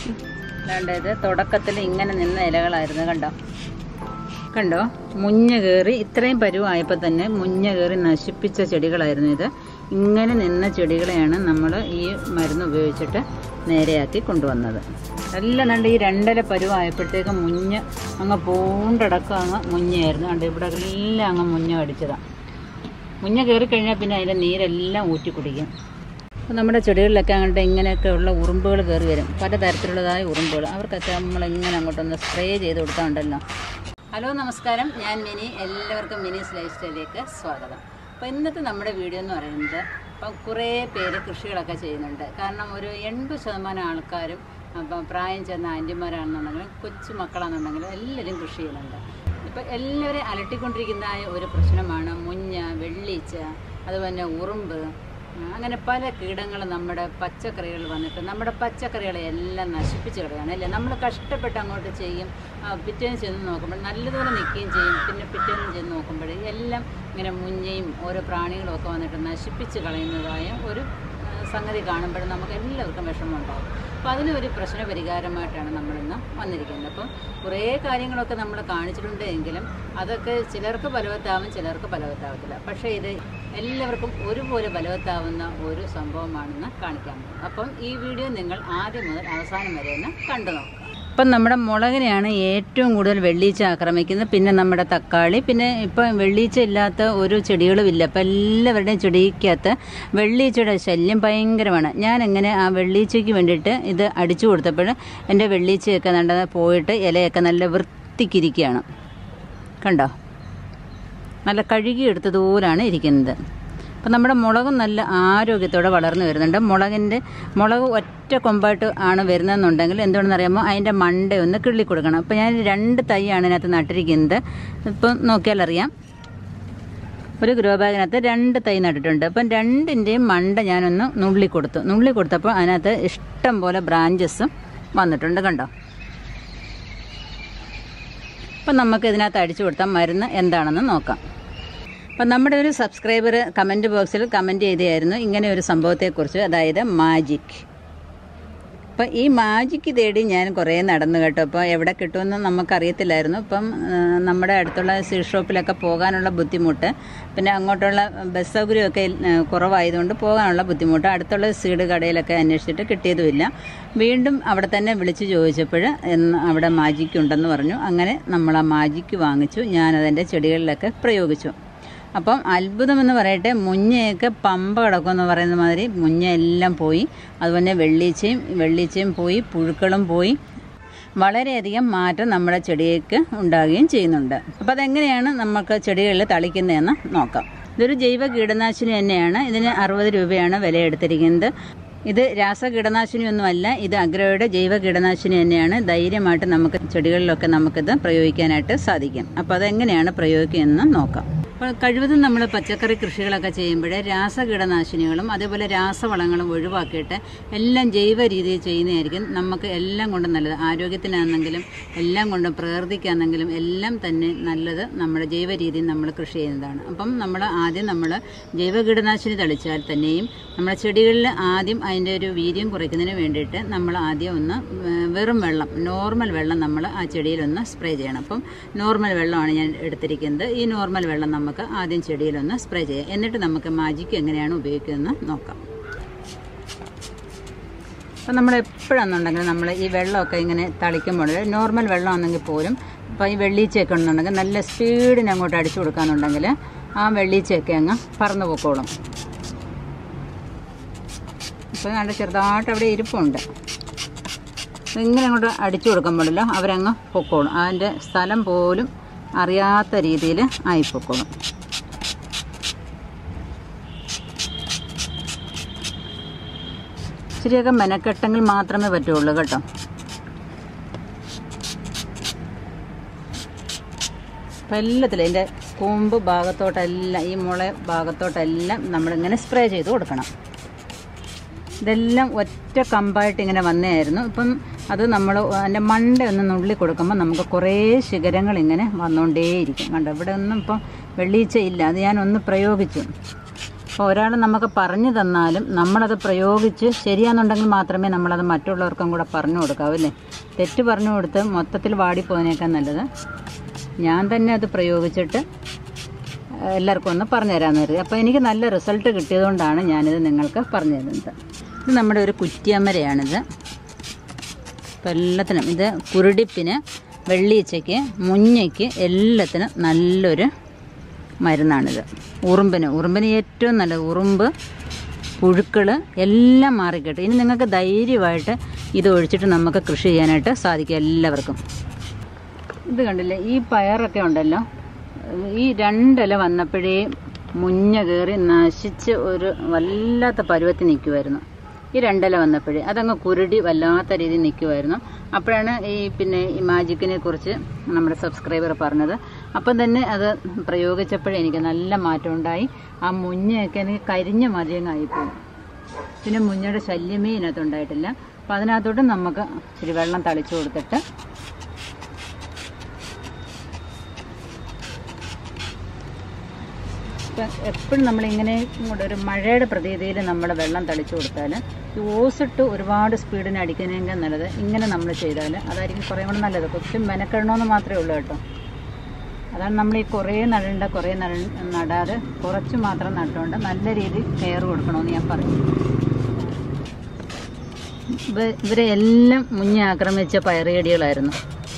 ഇത് തുടക്കത്തിൽ ഇങ്ങനെ നിന്ന ഇലകളായിരുന്നു. കണ്ടോ മുഞ്ഞ കയറി ഇത്രയും പരുവായപ്പോൾ തന്നെ മുഞ്ഞ കയറി നശിപ്പിച്ച ചെടികളായിരുന്നു ഇത്. ഇങ്ങനെ നിന്ന ചെടികളെയാണ് നമ്മൾ ഈ മരുന്ന് ഉപയോഗിച്ചിട്ട് നേരെയാക്കി കൊണ്ടുവന്നത്. എല്ലാം കണ്ട് ഈ 2 ഇല പരുവായപ്പോഴത്തേക്ക് മുഞ്ഞ് അങ്ങ് പൂണ്ടടക്കം അങ്ങ് മുഞ്ഞയായിരുന്നു. കണ്ട് ഇവിടെ എല്ലാം അങ്ങ് മുഞ്ഞ അടിച്ചതാണ്. മുഞ്ഞ കയറിക്കഴിഞ്ഞാൽ പിന്നെ അതിൻ്റെ നീരെല്ലാം ഊറ്റി കുടിക്കും. അപ്പോൾ നമ്മുടെ ചെടികളിലൊക്കെ അങ്ങോട്ട് ഇങ്ങനെയൊക്കെയുള്ള ഉറുമ്പുകൾ കയറി വരും, പലതരത്തിലുള്ളതായ ഉറുമ്പുകൾ. അവർക്കൊക്കെ നമ്മളിങ്ങനെ അങ്ങോട്ടൊന്ന് സ്പ്രേ ചെയ്ത് കൊടുത്താൽ ഉണ്ടല്ലോ. ഹലോ നമസ്കാരം, ഞാൻ മിനി. എല്ലാവർക്കും മിനീസ് ലൈഫ് സ്റ്റൈലിലേക്ക് സ്വാഗതം. അപ്പോൾ ഇന്നത്തെ നമ്മുടെ വീഡിയോ എന്ന് പറയുന്നത്, ഇപ്പം കുറേ പേര് കൃഷികളൊക്കെ ചെയ്യുന്നുണ്ട്. കാരണം ഒരു 80% ആൾക്കാരും ഇപ്പം പ്രായം ചെന്ന ആൻറ്റിമാരാണെന്നുണ്ടെങ്കിലും കൊച്ചു മക്കളാണെന്നുണ്ടെങ്കിലും എല്ലാവരും കൃഷി ചെയ്യുന്നുണ്ട്. ഇപ്പം എല്ലാവരും അലട്ടിക്കൊണ്ടിരിക്കുന്നതായ ഒരു പ്രശ്നമാണ് മുഞ്ഞ, വെള്ളീച്ച, അതുപോലെ ഉറുമ്പ്, അങ്ങനെ പല കീടങ്ങൾ നമ്മുടെ പച്ചക്കറികൾ വന്നിട്ട് നമ്മുടെ പച്ചക്കറികളെ എല്ലാം നശിപ്പിച്ച് കളയാണ് അല്ലേ. നമ്മൾ കഷ്ടപ്പെട്ട് അങ്ങോട്ട് ചെയ്യും, പിറ്റേന്ന് ചെന്ന് നോക്കുമ്പോൾ നല്ലതുപോലെ നിൽക്കുകയും ചെയ്യും. പിന്നെ പിറ്റേന്ന് ചെന്ന് നോക്കുമ്പോൾ എല്ലാം ഇങ്ങനെ മുഞ്ഞയും ഓരോ പ്രാണികളും ഒക്കെ വന്നിട്ട് നശിപ്പിച്ച് കളയുന്നതായ ഒരു സംഗതി കാണുമ്പോൾ നമുക്ക് എല്ലാവർക്കും വിഷമമുണ്ടാകും. അപ്പോൾ അതിനൊരു പ്രശ്ന പരിഹാരമായിട്ടാണ് നമ്മളിന്ന് വന്നിരിക്കുന്നത്. അപ്പം കുറേ കാര്യങ്ങളൊക്കെ നമ്മൾ കാണിച്ചിട്ടുണ്ട് എങ്കിലും അതൊക്കെ ചിലർക്ക് ഫലവത്താവും, ചിലർക്ക് ഫലവത്താവത്തില്ല. പക്ഷേ ഇത് എല്ലാവർക്കും ഒരുപോലെ ഫലവത്താവുന്ന ഒരു സംഭവമാണെന്ന് കാണിക്കാൻ പോകും. അപ്പം ഈ വീഡിയോ നിങ്ങൾ ആദ്യം മുതൽ അവസാനം വരെ ഒന്ന് കണ്ടു നോക്കാം. ഇപ്പം നമ്മുടെ മുളകിനെയാണ് ഏറ്റവും കൂടുതൽ വെള്ളീച്ച ആക്രമിക്കുന്നത്. പിന്നെ നമ്മുടെ തക്കാളി, പിന്നെ ഇപ്പം വെള്ളീച്ച ഇല്ലാത്ത ഒരു ചെടികളും ഇല്ല. അപ്പം എല്ലാവരുടെയും ചെടിക്കകത്ത് വെള്ളീച്ചയുടെ ശല്യം ഭയങ്കരമാണ്. ഞാൻ എങ്ങനെ ആ വെള്ളീച്ചയ്ക്ക് വേണ്ടിയിട്ട് ഇത് അടിച്ചു കൊടുത്തപ്പോൾ എൻ്റെ വെള്ളീച്ചയൊക്കെ നല്ല പോയിട്ട് ഇലയൊക്കെ നല്ല വൃത്തിക്കിരിക്കുകയാണ്. കണ്ടോ, നല്ല കഴുകിയെടുത്തതുപോലാണ് ഇരിക്കുന്നത്. അപ്പം നമ്മുടെ മുളകും നല്ല ആരോഗ്യത്തോടെ വളർന്നു വരുന്നുണ്ട്. മുളക് ഒറ്റ കൊമ്പായിട്ട് ആണ് വരുന്നതെന്നുണ്ടെങ്കിൽ എന്തുകൊണ്ടെന്നറിയാമോ, അതിൻ്റെ മണ്ട ഒന്ന് കിള്ളി കൊടുക്കണം. അപ്പോൾ ഞാൻ 2 തൈയാണ് ഇതിനകത്ത് നട്ടിരിക്കുന്നത്. ഇപ്പം നോക്കിയാലറിയാം, ഒരു ഗ്രോ ബാഗിനകത്ത് 2 തൈ നട്ടിട്ടുണ്ട്. അപ്പം 2ൻ്റെയും മണ്ട ഞാനൊന്ന് നുള്ളി കൊടുത്തപ്പോൾ അതിനകത്ത് ഇഷ്ടം പോലെ ബ്രാഞ്ചസും വന്നിട്ടുണ്ട്. കണ്ടോ. അപ്പം നമുക്ക് ഇതിനകത്ത് അടിച്ചു കൊടുത്താൽ മരുന്ന് എന്താണെന്ന് നോക്കാം. അപ്പം നമ്മുടെ ഒരു സബ്സ്ക്രൈബർ കമൻറ്റ് ബോക്സിൽ കമൻറ്റ് ചെയ്തായിരുന്നു ഇങ്ങനെ ഒരു സംഭവത്തെക്കുറിച്ച്, അതായത് മാജിക്. അപ്പം ഈ മാജിക്ക് തേടി ഞാൻ കുറേ നടന്നു കേട്ടോ. അപ്പോൾ എവിടെ കിട്ടുമെന്ന് നമുക്കറിയത്തില്ലായിരുന്നു. ഇപ്പം നമ്മുടെ അടുത്തുള്ള സീഡ് ഷോപ്പിലൊക്കെ പോകാനുള്ള ബുദ്ധിമുട്ട്, പിന്നെ അങ്ങോട്ടുള്ള ബസ് സൗകര്യമൊക്കെ കുറവായതുകൊണ്ട് പോകാനുള്ള ബുദ്ധിമുട്ട്, അടുത്തുള്ള സീഡ് കടയിലൊക്കെ അന്വേഷിച്ചിട്ട് കിട്ടിയതുമില്ല. വീണ്ടും അവിടെ തന്നെ വിളിച്ച് ചോദിച്ചപ്പോൾ അവിടെ മാജിക്ക് ഉണ്ടെന്ന് പറഞ്ഞു. അങ്ങനെ നമ്മൾ ആ മാജിക്ക് വാങ്ങിച്ചു. ഞാനതെൻ്റെ ചെടികളിലൊക്കെ പ്രയോഗിച്ചു. അപ്പം അത്ഭുതമെന്ന് പറയട്ടെ, മുഞ്ഞയൊക്കെ പമ്പ കിടക്കുമെന്ന് പറയുന്ന മാതിരി മുഞ്ഞ എല്ലാം പോയി. അതുപോലെ വെള്ളീച്ചയും പോയി, പുഴുക്കളും പോയി. വളരെയധികം മാറ്റം നമ്മുടെ ചെടിക്ക് ഉണ്ടാകുകയും ചെയ്യുന്നുണ്ട്. അപ്പോൾ അതെങ്ങനെയാണ് നമുക്ക് ചെടികളിൽ തളിക്കുന്നതെന്ന് നോക്കാം. ഇതൊരു ജൈവ കീടനാശിനി തന്നെയാണ്. ഇതിന് 60 രൂപയാണ് വില എടുത്തിരിക്കുന്നത്. ഇത് രാസ കീടനാശിനിയൊന്നുമല്ല, ഇത് അഗ്രോയുടെ ജൈവ കീടനാശിനി തന്നെയാണ്. ധൈര്യമായിട്ട് നമുക്ക് ചെടികളിലൊക്കെ നമുക്കിത് പ്രയോഗിക്കാനായിട്ട് സാധിക്കും. അപ്പോൾ അതെങ്ങനെയാണ് പ്രയോഗിക്കുന്നതെന്ന് നോക്കാം. അപ്പോൾ കഴിവതും നമ്മൾ പച്ചക്കറി കൃഷികളൊക്കെ ചെയ്യുമ്പോൾ രാസകീടനാശിനികളും അതേപോലെ രാസവളങ്ങളും ഒഴിവാക്കിയിട്ട് എല്ലാം ജൈവ രീതിയിൽ ചെയ്യുന്നതായിരിക്കും നമുക്ക് എല്ലാം കൊണ്ടും നല്ലത്. ആരോഗ്യത്തിനാണെങ്കിലും എല്ലാം കൊണ്ടും പ്രകൃതിക്കാണെങ്കിലും എല്ലാം തന്നെ നല്ലത് നമ്മുടെ ജൈവ രീതിയിൽ നമ്മൾ കൃഷി ചെയ്യുന്നതാണ്. അപ്പം ആദ്യം നമ്മൾ ജൈവ കീടനാശിനി തളിച്ചാൽ തന്നെയും നമ്മുടെ ചെടികളിൽ ആദ്യം അതിൻ്റെ ഒരു വീര്യം കുറയ്ക്കുന്നതിന് വേണ്ടിയിട്ട് നമ്മൾ ആദ്യം ഒന്ന് വെറും വെള്ളം, നോർമൽ വെള്ളം നമ്മൾ ആ ചെടിയിലൊന്ന് സ്പ്രേ ചെയ്യണം. അപ്പം നോർമൽ വെള്ളമാണ് ഞാൻ എടുത്തിരിക്കുന്നത്. ഈ നോർമൽ വെള്ളം നമുക്ക് ആദ്യം ചെടിയിലൊന്ന് സ്പ്രേ ചെയ്യാം. എന്നിട്ട് നമുക്ക് മാജിക്ക് എങ്ങനെയാണ് ഉപയോഗിക്കുന്നത് നോക്കാം. അപ്പം നമ്മൾ എപ്പോഴാണെന്നുണ്ടെങ്കിൽ നമ്മൾ ഈ വെള്ളമൊക്കെ ഇങ്ങനെ തളിക്കുമ്പോൾ നോർമൽ വെള്ളമാണെങ്കിൽ പോലും ഇപ്പോൾ ഈ വെള്ളീച്ചയൊക്കെ ഉണ്ടെന്നുണ്ടെങ്കിൽ നല്ല സ്പീഡിന് അങ്ങോട്ട് അടിച്ചു കൊടുക്കാന്നുണ്ടെങ്കിൽ ആ വെള്ളീച്ചയൊക്കെ അങ്ങ് പറന്നു പോക്കോളും. ഇപ്പോൾ നല്ല ചെറുതായിട്ട് അവിടെ ഇരിപ്പുണ്ട്. ഇങ്ങനെ അങ്ങോട്ട് അടിച്ചു കൊടുക്കുമ്പോഴല്ലോ അവരങ്ങ് പൊക്കോളും. അതിൻ്റെ സ്ഥലം പോലും അറിയാത്ത രീതിയിൽ ആയിപ്പോക്കോളും. ഇച്ചിരിയൊക്കെ മെനക്കെട്ടെങ്കിൽ മാത്രമേ പറ്റുള്ളൂ കേട്ടോ. അപ്പം എല്ലാത്തിലും ഇതിൻ്റെ കൂമ്പ് ഭാഗത്തോട്ടെല്ലാം, ഈ മുള ഭാഗത്തോട്ടെല്ലാം നമ്മളിങ്ങനെ സ്പ്രേ ചെയ്ത് കൊടുക്കണം. ഇതെല്ലാം ഒറ്റ കമ്പായിട്ട് ഇങ്ങനെ വന്നതായിരുന്നു. ഇപ്പം അത് നമ്മൾ അതിൻ്റെ മണ്ട ഒന്ന് നുള്ളി കൊടുക്കുമ്പോൾ നമുക്ക് കുറേ ശിഖരങ്ങൾ ഇങ്ങനെ വന്നുകൊണ്ടേയിരിക്കും. കണ്ടോ, ഇവിടെ ഒന്നും ഇപ്പം വെള്ളീച്ച ഇല്ല. അത് ഞാനൊന്ന് പ്രയോഗിച്ചു. അപ്പോൾ ഒരാൾ നമുക്ക് പറഞ്ഞു തന്നാലും നമ്മളത് പ്രയോഗിച്ച് ശരിയാണെന്നുണ്ടെങ്കിൽ മാത്രമേ നമ്മളത് മറ്റുള്ളവർക്കും കൂടെ പറഞ്ഞു കൊടുക്കാവൂ അല്ലേ. തെറ്റ് പറഞ്ഞു കൊടുത്ത് മൊത്തത്തിൽ വാടിപ്പോയതിനേക്കാൾ നല്ലത് ഞാൻ തന്നെ അത് പ്രയോഗിച്ചിട്ട് എല്ലാവർക്കും ഒന്ന് പറഞ്ഞു തരാമെന്ന് കരുതി. അപ്പോൾ എനിക്ക് നല്ല റിസൾട്ട് കിട്ടിയതുകൊണ്ടാണ് ഞാനിത് നിങ്ങൾക്ക് പറഞ്ഞു തരുന്നത്. ഇത് നമ്മുടെ ഒരു കുറ്റിയമരയാണിത്. അപ്പോൾ എല്ലാത്തിനും ഇത് കുരുടിപ്പിന്, വെള്ളീച്ചയ്ക്ക്, മുഞ്ഞയ്ക്ക് എല്ലാത്തിനും നല്ലൊരു മരുന്നാണിത്. ഉറുമ്പിന് ഏറ്റവും നല്ലത്. ഉറുമ്പ്, പുഴുക്കൾ എല്ലാം മാറിക്കിട്ടും. ഇനി നിങ്ങൾക്ക് ധൈര്യമായിട്ട് ഇത് ഒഴിച്ചിട്ട് നമുക്ക് കൃഷി ചെയ്യാനായിട്ട് സാധിക്കും എല്ലാവർക്കും. ഇത് കണ്ടില്ലേ, ഈ പയറൊക്കെ ഉണ്ടല്ലോ, ഈ 2 ഇല വന്നപ്പോഴേ മുഞ്ഞ കയറി നശിച്ച് ഒരു വല്ലാത്ത പരുവത്തിൽ നിൽക്കുമായിരുന്നു. ഈ 2 ഇല വന്നപ്പോഴേ അതങ്ങ് കുരുടി വല്ലാത്ത രീതിയിൽ നിൽക്കുമായിരുന്നു. അപ്പോഴാണ് ഈ മാജിക്കിനെ കുറിച്ച് നമ്മുടെ സബ്സ്ക്രൈബർ പറഞ്ഞത്. അപ്പം തന്നെ അത് പ്രയോഗിച്ചപ്പോഴേ എനിക്ക് നല്ല മാറ്റം ഉണ്ടായി. ആ മുഞ്ഞയൊക്കെ എനിക്ക് കരിഞ്ഞ മതിയങ്ങായിപ്പോയി. പിന്നെ മുഞ്ഞയുടെ ശല്യമേ ഇതിനകത്തുണ്ടായിട്ടില്ല. അപ്പം അതിനകത്തോട്ട് നമുക്ക് ഇച്ചിരി വെള്ളം തളിച്ചു കൊടുത്തിട്ട് എപ്പോഴും നമ്മളിങ്ങനെ ഇങ്ങോട്ട് ഒരു മഴയുടെ പ്രതീതിയിൽ നമ്മൾ വെള്ളം തളിച്ചു കൊടുത്താൽ ഈ ഓസിട്ട് ഒരുപാട് സ്പീഡിന് അടിക്കുന്നതിൻ്റെ നല്ലത് ഇങ്ങനെ നമ്മൾ ചെയ്താൽ അതായിരിക്കും കുറേ കൂടെ നല്ലത്. പക്ഷെ മെനക്കെടണമെന്ന് മാത്രമേ ഉള്ളൂ കേട്ടോ. അതാണ് നമ്മൾ ഈ കുറേ നടാതെ കുറച്ച് മാത്രം നട്ടുകൊണ്ട് നല്ല രീതിയിൽ കെയർ കൊടുക്കണമെന്ന് ഞാൻ പറഞ്ഞു. ഇവരെ എല്ലാം മുന്നേ ആക്രമിച്ച പയറുകടികളായിരുന്നു.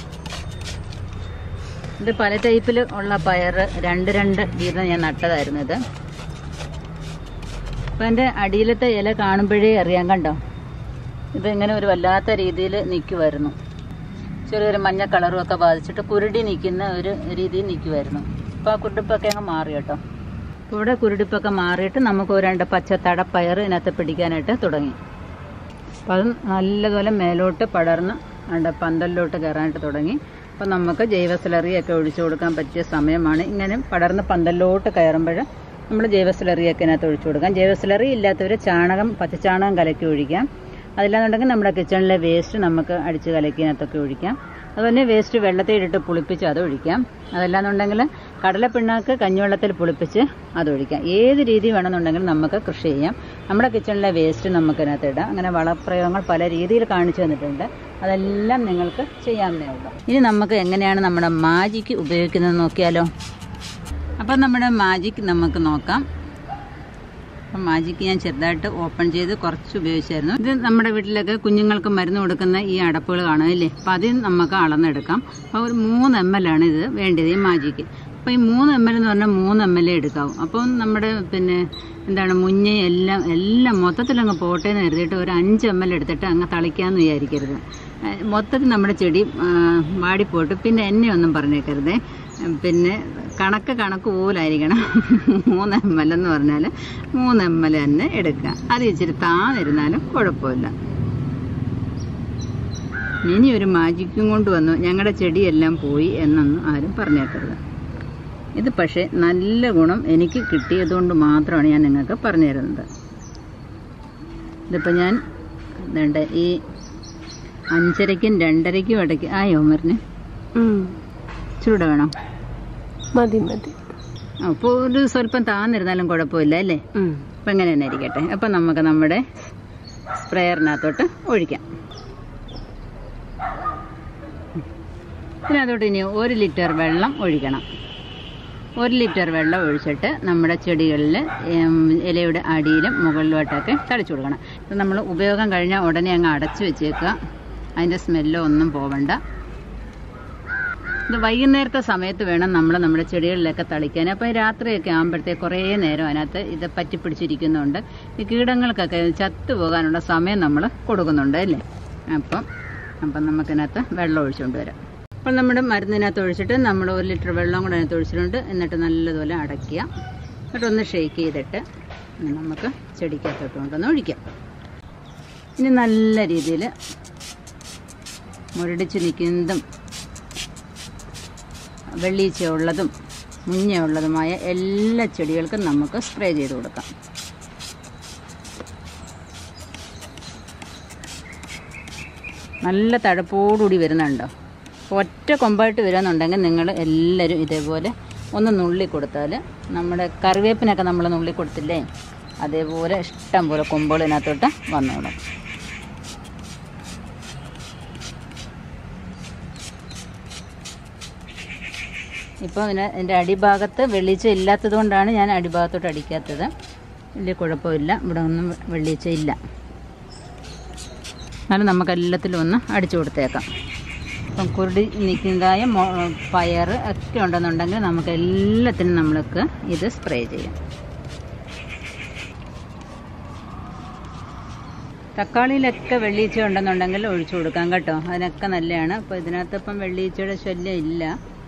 ഇത് പല ടൈപ്പിൽ ഉള്ള പയർ 2 വീതം ഞാൻ നട്ടതായിരുന്നു ഇത്. അപ്പം എൻ്റെ അടിയിലത്തെ ഇല കാണുമ്പോഴേ അറിയാൻ, കണ്ടോ, ഇതിങ്ങനെ ഒരു വല്ലാത്ത രീതിയിൽ നിൽക്കുമായിരുന്നു. ചെറിയൊരു മഞ്ഞ കളറും ഒക്കെ ബാധിച്ചിട്ട് കുരുടി നിൽക്കുന്ന ഒരു രീതിയിൽ നിൽക്കുമായിരുന്നു. അപ്പോൾ ആ കുരുടിപ്പൊക്കെ അങ്ങ് മാറി കേട്ടോ. അപ്പോൾ ഇവിടെ കുരുടിപ്പൊക്കെ മാറിയിട്ട് നമുക്ക് 2 പച്ച തടപ്പയർ ഇതിനകത്ത് പിടിക്കാനായിട്ട് തുടങ്ങി. അപ്പം അത് നല്ലതുപോലെ മേലോട്ട് പടർന്ന് പന്തലിലോട്ട് കയറാനായിട്ട് തുടങ്ങി. അപ്പം നമുക്ക് ജൈവ സ്ലറിയൊക്കെ ഒഴിച്ചു കൊടുക്കാൻ പറ്റിയ സമയമാണ്. ഇങ്ങനെ പടർന്ന് പന്തലിലോട്ട് കയറുമ്പോൾ നമ്മൾ ജൈവ സ്ലറിയൊക്കെ ഇതിനകത്ത് ഒഴിച്ചു കൊടുക്കാം. ജൈവ സ്ലറി ഇല്ലാത്തവർ പച്ചച്ചാണകം കലക്കി ഒഴിക്കാം. അതില്ലാന്നുണ്ടെങ്കിൽ നമ്മുടെ കിച്ചണിലെ വേസ്റ്റ് നമുക്ക് അടിച്ച് കലക്കിനകത്തൊക്കെ ഒഴിക്കാം. അതുപോലെ വേസ്റ്റ് വെള്ളത്തിൽ ഇട്ടിട്ട് പുളിപ്പിച്ച് അത് ഒഴിക്കാം. അതല്ലാന്നുണ്ടെങ്കിൽ കടലപ്പിണ്ണാക്ക് കഞ്ഞിവെള്ളത്തിൽ പുളിപ്പിച്ച് അതൊഴിക്കാം. ഏത് രീതി വേണമെന്നുണ്ടെങ്കിൽ നമുക്ക് കൃഷി ചെയ്യാം. നമ്മുടെ കിച്ചണിലെ വേസ്റ്റ് നമുക്കതിനകത്ത് ഇടാം. അങ്ങനെ വളപ്രയോഗങ്ങൾ പല രീതിയിൽ കാണിച്ചു തന്നിട്ടുണ്ട്. അതെല്ലാം നിങ്ങൾക്ക് ചെയ്യാവുന്നേ ഉള്ളൂ. ഇനി നമുക്ക് എങ്ങനെയാണ് നമ്മുടെ മാജിക്ക് ഉപയോഗിക്കുന്നത് നോക്കിയാലോ. അപ്പം നമ്മുടെ മാജിക്ക് നമുക്ക് നോക്കാം. അപ്പം മാജിക്ക് ഞാൻ ചെറുതായിട്ട് ഓപ്പൺ ചെയ്ത് കുറച്ച് ഉപയോഗിച്ചായിരുന്നു. ഇത് നമ്മുടെ വീട്ടിലൊക്കെ കുഞ്ഞുങ്ങൾക്ക് മരുന്ന് കൊടുക്കുന്ന ഈ അടപ്പുകൾ കാണുമല്ലേ. അപ്പം അതിൽ നമുക്ക് അളന്നെടുക്കാം. അപ്പോൾ ഒരു 3 ml ആണ് ഇത് വേണ്ടത്, ഈ മാജിക്ക്. അപ്പോൾ ഈ 3 ml എന്ന് പറഞ്ഞാൽ 3 ml എടുക്കാവും. അപ്പം നമ്മുടെ മുഞ്ഞ എല്ലാം മൊത്തത്തിലങ്ങ് പോട്ടേന്ന് കരുതിയിട്ട് ഒരു 5 ml എടുത്തിട്ട് അങ്ങ് തളിക്കാമെന്ന് വിചാരിക്കരുത്. മൊത്തത്തിൽ നമ്മുടെ ചെടി വാടിപ്പോട്ട് പിന്നെ എന്നെ ഒന്നും പറഞ്ഞേക്കരുതേ. പിന്നെ കണക്ക് പോലായിരിക്കണം. 3 ml എന്ന് പറഞ്ഞാൽ 3 ml തന്നെ എടുക്കുക. അത് ഇച്ചിരി താന്നിരുന്നാലും കുഴപ്പമില്ല. ഇനി ഒരു മാജിക്കും കൊണ്ട് വന്നു ഞങ്ങളുടെ ചെടിയെല്ലാം പോയി എന്നൊന്നും ആരും പറഞ്ഞേക്കരുത്. ഇത് പക്ഷേ നല്ല ഗുണം എനിക്ക് കിട്ടിയതുകൊണ്ട് മാത്രമാണ് ഞാൻ നിങ്ങൾക്ക് പറഞ്ഞു തരുന്നത്. ഇതിപ്പോൾ ഞാൻ ഈ 5:30ക്കും 2:30ക്കും ഇടയ്ക്ക് ആയോ മരുന്ന് ചൂട് വേണം? മതി. അപ്പോൾ ഒരു സ്വല്പം താന്നിരുന്നാലും കുഴപ്പമില്ല അല്ലേ. അപ്പം ഇങ്ങനെ തന്നെ ഇരിക്കട്ടെ. അപ്പം നമുക്ക് നമ്മുടെ സ്പ്രെയറിനകത്തോട്ട് ഒഴിക്കാം. ഇതിനകത്തോട്ട് ഇനി 1 ലിറ്റർ വെള്ളം ഒഴിക്കണം. 1 ലിറ്റർ വെള്ളം ഒഴിച്ചിട്ട് നമ്മുടെ ചെടികളിൽ ഇലയുടെ അടിയിലും മുകളിലോട്ടൊക്കെ തളിച്ചു കൊടുക്കണം. ഇത് നമ്മൾ ഉപയോഗം കഴിഞ്ഞാൽ ഉടനെ അങ്ങ് അടച്ചു വെച്ചേക്കുക. അതിൻ്റെ സ്മെല്ലോ ഒന്നും പോവണ്ട. ഇത് വൈകുന്നേരത്തെ സമയത്ത് വേണം നമ്മുടെ ചെടികളിലൊക്കെ തളിക്കാൻ. അപ്പോൾ രാത്രിയൊക്കെ ആകുമ്പോഴത്തേക്ക് കുറേ നേരം അതിനകത്ത് ഇത് പറ്റിപ്പിടിച്ചിരിക്കുന്നുണ്ട്. ഈ കീടങ്ങൾക്കൊക്കെ ചത്തുപോകാനുള്ള സമയം നമ്മൾ കൊടുക്കുന്നുണ്ട് അല്ലേ. അപ്പം നമുക്കിതിനകത്ത് വെള്ളം ഒഴിച്ചുകൊണ്ട് വരാം. അപ്പോൾ നമ്മുടെ മരുന്നിനകത്ത് ഒഴിച്ചിട്ട് നമ്മൾ 1 ലിറ്റർ വെള്ളം കൂടെ അതിനകത്ത് ഒഴിച്ചിട്ടുണ്ട്. എന്നിട്ട് നല്ലതുപോലെ അടയ്ക്കുക. എന്നിട്ടൊന്ന് ഷേക്ക് ചെയ്തിട്ട് നമുക്ക് ചെടിക്കകത്തോട്ട് കൊണ്ടൊന്ന് ഒഴിക്കാം. ഇനി നല്ല രീതിയിൽ മുരടിച്ച് നിൽക്കുന്നതും വെള്ളീച്ചയുള്ളതും മുഞ്ഞയുള്ളതുമായ എല്ലാ ചെടികൾക്കും നമുക്ക് സ്പ്രേ ചെയ്ത് കൊടുക്കാം. നല്ല തഴപ്പോടുകൂടി വരുന്നുണ്ടോ. ഒറ്റ കൊമ്പായിട്ട് വരുന്നുണ്ടെങ്കിൽ നിങ്ങൾ എല്ലാവരും ഇതേപോലെ ഒന്ന് നുള്ളി കൊടുത്താൽ നമ്മുടെ കറിവേപ്പിനൊക്കെ നമ്മൾ നുള്ളി കൊടുത്തില്ലേ, അതേപോലെ ഇഷ്ടം പോലെ കൊമ്പുകൾ ഇതിനകത്തോട്ട് വന്നോളും. ഇപ്പോൾ ഇതിൻ്റെ അടിഭാഗത്ത് വെളിച്ച ഇല്ലാത്തത് കൊണ്ടാണ് ഞാൻ അടിഭാഗത്തോട്ട് അടിക്കാത്തത്. വലിയ കുഴപ്പമില്ല, ഇവിടെ ഒന്നും വെളിച്ച ഇല്ല. എന്നാലും നമുക്ക് എല്ലാത്തിലും ഒന്ന് അടിച്ചു കൊടുത്തേക്കാം. ഇപ്പം കുരുടി നിൽക്കുന്നതായ പയർ ഒക്കെ ഉണ്ടെന്നുണ്ടെങ്കിൽ നമുക്ക് എല്ലാത്തിനും നമ്മൾക്ക് ഇത് സ്പ്രേ ചെയ്യാം. തക്കാളിയിലൊക്കെ വെള്ളീച്ച ഉണ്ടെന്നുണ്ടെങ്കിൽ ഒഴിച്ചു കൊടുക്കാം കേട്ടോ, അതിനൊക്കെ നല്ലതാണ്. അപ്പോൾ ഇതിനകത്ത് ഇപ്പം വെള്ളീച്ചയുടെ ശല്യം ഇല്ല,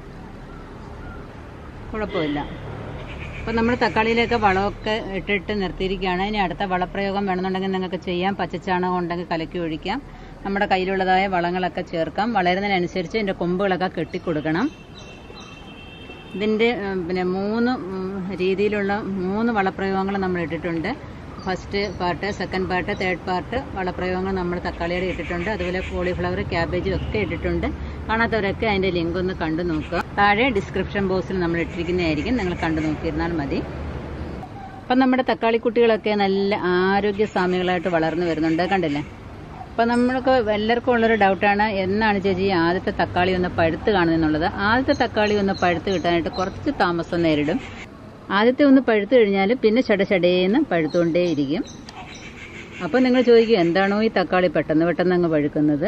കുഴപ്പമില്ല. അപ്പം നമ്മൾ തക്കാളിയിലൊക്കെ വളമൊക്കെ ഇട്ടിട്ട് നിർത്തിയിരിക്കുകയാണ്. ഇനി അടുത്ത വളപ്രയോഗം വേണമെന്നുണ്ടെങ്കിൽ നിങ്ങൾക്ക് ചെയ്യാം. പച്ചച്ചാണകം ഉണ്ടെങ്കിൽ കലക്കി ഒഴിക്കാം. നമ്മുടെ കയ്യിലുള്ളതായ വളങ്ങളൊക്കെ ചേർക്കാം. വളരുന്നതിനനുസരിച്ച് ഇതിൻ്റെ കൊമ്പുകളൊക്കെ കെട്ടിക്കൊടുക്കണം. ഇതിൻ്റെ പിന്നെ 3 രീതിയിലുള്ള 3 വളപ്രയോഗങ്ങൾ നമ്മൾ ഇട്ടിട്ടുണ്ട്. First part, second part, third part വളപ്രയോഗങ്ങൾ നമ്മൾ തക്കാളിയുടെ ഇട്ടിട്ടുണ്ട്. അതുപോലെ കോളിഫ്ലവർ, ക്യാബേജും ഒക്കെ ഇട്ടിട്ടുണ്ട്. കാണാത്തവരൊക്കെ അതിൻ്റെ ലിങ്ക് ഒന്ന് കണ്ടു നോക്കുക. താഴെ ഡിസ്ക്രിപ്ഷൻ ബോക്സിൽ നമ്മൾ ഇട്ടിരിക്കുന്നതായിരിക്കും, നിങ്ങൾ കണ്ടു നോക്കിയിരുന്നാൽ മതി. അപ്പം നമ്മുടെ തക്കാളിക്കുട്ടികളൊക്കെ നല്ല ആരോഗ്യസ്വാമികളായിട്ട് വളർന്നു വരുന്നുണ്ട്, കണ്ടില്ലേ? അപ്പം നമ്മൾക്ക് എല്ലാവർക്കും ഉള്ളൊരു ഡൗട്ടാണ്, എന്നാണ് ചേച്ചി ആദ്യത്തെ തക്കാളി ഒന്ന് പഴുത്ത് കാണുന്നതെന്നുള്ളത്. ആദ്യത്തെ തക്കാളി ഒന്ന് പഴുത്ത് കിട്ടാനായിട്ട് കുറച്ച് താമസം നേരിടും. ആദ്യത്തെ ഒന്ന് പഴുത്ത് കഴിഞ്ഞാൽ പിന്നെ ചടചടേന്ന് പഴുത്തുകൊണ്ടേയിരിക്കും. അപ്പോൾ നിങ്ങൾ ചോദിക്കും, എന്താണോ ഈ തക്കാളി പെട്ടെന്ന് അങ്ങ് പഴുക്കുന്നത്?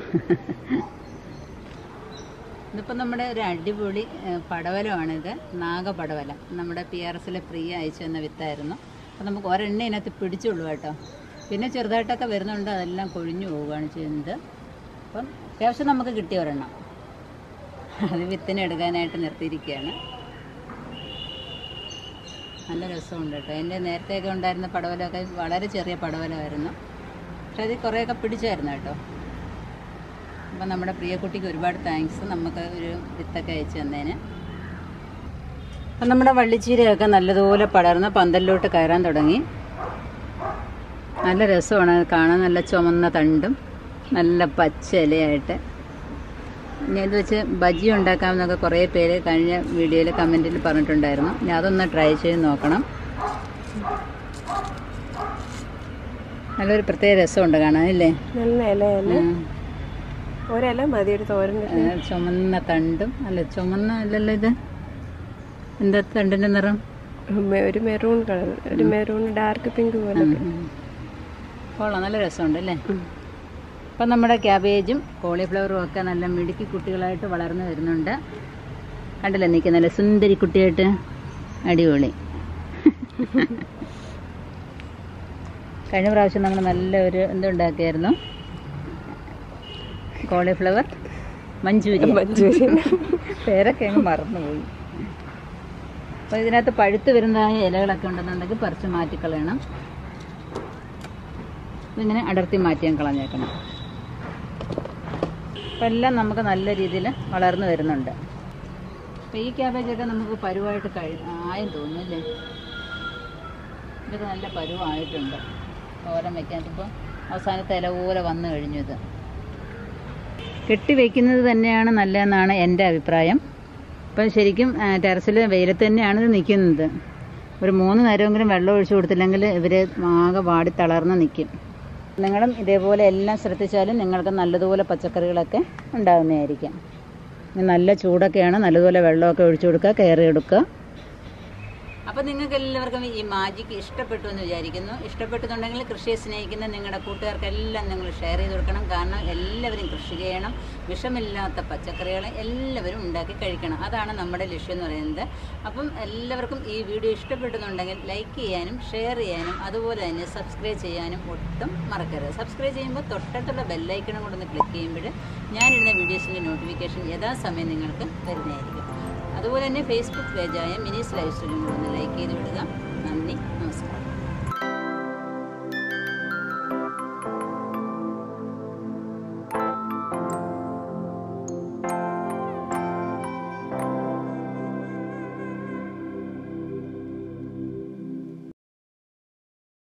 ഇതിപ്പോൾ നമ്മുടെ ഒരു അടിപൊളി പടവലമാണിത്, നാഗപടവലം. നമ്മുടെ PRSൽ ഫ്രീ അയച്ചു തന്ന വിത്തായിരുന്നു. അപ്പോൾ നമുക്ക് ഒരെണ്ണ ഇതിനകത്ത് പിടിച്ചുള്ളൂ കേട്ടോ. പിന്നെ ചെറുതായിട്ടൊക്കെ വരുന്നുണ്ട്, അതെല്ലാം കൊഴിഞ്ഞു പോവുകയാണ് ചെയ്യുന്നത്. അപ്പം അത്യാവശ്യം നമുക്ക് കിട്ടിയ ഒരെണ്ണം, അത് വിത്തിന് എടുക്കാനായിട്ട് നിർത്തിയിരിക്കുകയാണ്. നല്ല രസമുണ്ട് കേട്ടോ. എൻ്റെ നേരത്തെയൊക്കെ ഉണ്ടായിരുന്ന പടവലമൊക്കെ വളരെ ചെറിയ പടവലമായിരുന്നു, പക്ഷെ അത് കുറേയൊക്കെ പിടിച്ചായിരുന്നു കേട്ടോ. അപ്പം നമ്മുടെ പ്രിയക്കുട്ടിക്ക് ഒരുപാട് താങ്ക്സ്, നമുക്ക് ഒരു വിത്തൊക്കെ അയച്ചു തന്നതിന്. അപ്പം നമ്മുടെ വള്ളിച്ചീരയൊക്കെ നല്ലതുപോലെ പടർന്ന് പന്തലിലോട്ട് കയറാൻ തുടങ്ങി. നല്ല രസമാണ് കാണാൻ, നല്ല ചുമന്ന തണ്ടും നല്ല പച്ച ഇലയായിട്ട്. ഇനി ഇത് വെച്ച് ബജി ഉണ്ടാക്കാമെന്നൊക്കെ കുറേ പേര് കഴിഞ്ഞ വീഡിയോയിൽ കമൻറ്റിൽ പറഞ്ഞിട്ടുണ്ടായിരുന്നു. ഇനി അതൊന്ന് ട്രൈ ചെയ്ത് നോക്കണം. നല്ലൊരു പ്രത്യേക രസമുണ്ട് കാണാനില്ലേ? നല്ല ഇല, ഒരില മതി ഒരു തോരൻ. ചുമന്ന തണ്ടും, അല്ല ചുമന്ന അല്ലല്ലോ ഇത്, എന്താ തണ്ടിൻ്റെ നിറം? ഒരു മെറൂൺ കളർ, ഒരു മെറൂൺ ഡാർക്ക് പിങ്ക് പോലെ. കൊള്ളാം, നല്ല രസമുണ്ട് അല്ലേ? അപ്പം നമ്മുടെ ക്യാബേജും കോളിഫ്ലവറും ഒക്കെ നല്ല മിടുക്കി കുട്ടികളായിട്ട് വളർന്നു വരുന്നുണ്ട്. കണ്ടില്ലേ, നിൽക്കുക നല്ല സുന്ദരി കുട്ടിയായിട്ട്, അടിപൊളി. കഴിഞ്ഞ പ്രാവശ്യം നമ്മൾ നല്ലൊരു എന്തുണ്ടാക്കിയായിരുന്നു, കോളിഫ്ലവർ മഞ്ചൂരിയൻ. പേരൊക്കെ അങ്ങ് മറന്നുപോയി. അപ്പോൾ ഇതിനകത്ത് പഴുത്ത് വരുന്നതായ ഇലകളൊക്കെ ഉണ്ടെന്നുണ്ടെങ്കിൽ പറിച്ച് മാറ്റിക്കളയണം. ഇതിങ്ങനെ അടർത്തി മാറ്റിയാൽ കളഞ്ഞേക്കണം. അപ്പം എല്ലാം നമുക്ക് നല്ല രീതിയിൽ വളർന്നു വരുന്നുണ്ട്. അപ്പോൾ ഈ ക്യാബേജൊക്കെ നമുക്ക് പരുവായിട്ട് ആയെന്ന് തോന്നുന്നു അല്ലേ? ഇതൊക്കെ നല്ല പരുവായിട്ടുണ്ട്. തോരൻ വയ്ക്കാൻ ഇപ്പോൾ അവസാനത്തെ ഇല പോലെ വന്നു കഴിഞ്ഞു. ഇത് കെട്ടി വയ്ക്കുന്നത് തന്നെയാണ് നല്ലതെന്നാണ് എൻ്റെ അഭിപ്രായം. ഇപ്പം ശരിക്കും ടെറസിൽ വെയിലത്ത് തന്നെയാണ് ഇത് നിൽക്കുന്നത്. ഒരു 3 നേരമെങ്കിലും വെള്ളം ഒഴിച്ചു കൊടുത്തില്ലെങ്കിൽ ഇവർ ആകെ വാടി തളർന്ന് നിൽക്കും. നിങ്ങളും ഇതേപോലെ എല്ലാം ശ്രദ്ധിച്ചാലും നിങ്ങൾക്ക് നല്ലതുപോലെ പച്ചക്കറികളൊക്കെ ഉണ്ടാകുന്നതായിരിക്കും. നല്ല ചൂടൊക്കെയാണ്, നല്ലതുപോലെ വെള്ളമൊക്കെ ഒഴിച്ചു കൊടുക്കുക, കെയർ എടുക്കുക. അപ്പോൾ നിങ്ങൾക്ക് എല്ലാവർക്കും ഈ മാജിക് ഇഷ്ടപ്പെട്ടു എന്ന് വിചാരിക്കുന്നു. ഇഷ്ടപ്പെട്ടെന്നുണ്ടെങ്കിൽ കൃഷിയെ സ്നേഹിക്കുന്ന നിങ്ങളുടെ കൂട്ടുകാർക്കെല്ലാം നിങ്ങൾ ഷെയർ ചെയ്ത് കൊടുക്കണം. കാരണം എല്ലാവരും കൃഷി ചെയ്യണം, വിഷമില്ലാത്ത പച്ചക്കറികളെ എല്ലാവരും ഉണ്ടാക്കി കഴിക്കണം. അതാണ് നമ്മുടെ ലക്ഷ്യം എന്ന് പറയുന്നത്. അപ്പം എല്ലാവർക്കും ഈ വീഡിയോ ഇഷ്ടപ്പെട്ടെന്നുണ്ടെങ്കിൽ ലൈക്ക് ചെയ്യാനും ഷെയർ ചെയ്യാനും അതുപോലെ തന്നെ സബ്സ്ക്രൈബ് ചെയ്യാനും ഒട്ടും മറക്കരുത്. സബ്സ്ക്രൈബ് ചെയ്യുമ്പോൾ തൊട്ടടുത്തുള്ള ബെല്ലൈക്കണം കൊണ്ടൊന്ന് ക്ലിക്ക് ചെയ്യുമ്പോൾ ഞാനിടുന്ന വീഡിയോസിൻ്റെ നോട്ടിഫിക്കേഷൻ യഥാസമയം നിങ്ങൾക്ക് വരുന്നതായിരിക്കും. അതുപോലെ തന്നെ ഫേസ്ബുക്ക് പേജായ മിനീസ് ലൈഫ് സ്റ്റൈലും കൂടെ ഒന്ന് ലൈക്ക് ചെയ്ത് വിടുക. നന്ദി, നമസ്കാരം.